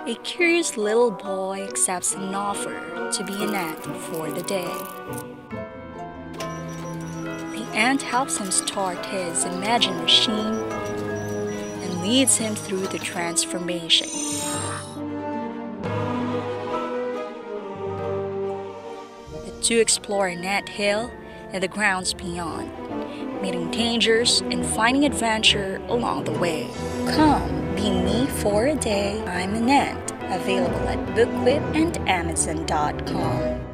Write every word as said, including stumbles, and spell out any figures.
A curious little boy accepts an offer to be an ant for the day. The ant helps him start his imagined machine and leads him through the transformation. The two explore an anthill and the grounds beyond, meeting dangers and finding adventure along the way. Come, be me for a day. I'm an ant. Available at bookquip and amazon dot com.